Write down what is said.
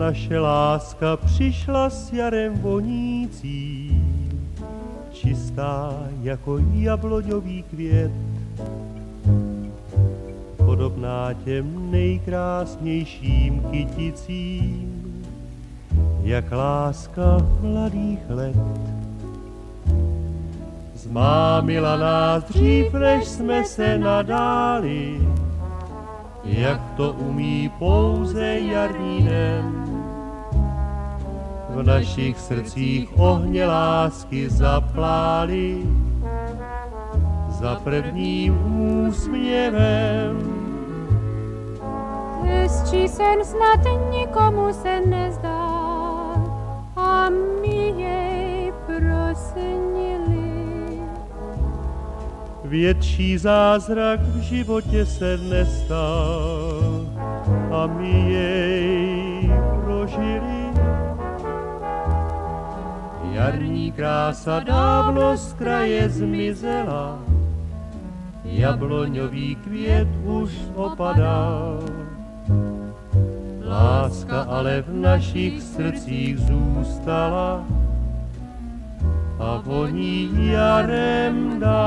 Naše láska přišla s jarem vonící, čistá jako jabloňový květ, podobná těm nejkrásnějším kyticím, jak láska mladých let. Zmámila nás dřív, než jsme se nadáli, jak to umí pouze jarní den. V našich srdcích ohně lásky zaplály za prvním úsměvem. Hezčí sen snad nikomu se nezdá a my jej prosnili. Větší zázrak v životě se nestal a my jej prožili. Jarní krása dávno z kraje zmizela, jabloňový květ už opadal. Láska ale v našich srdcích zůstala a voní jarem dál.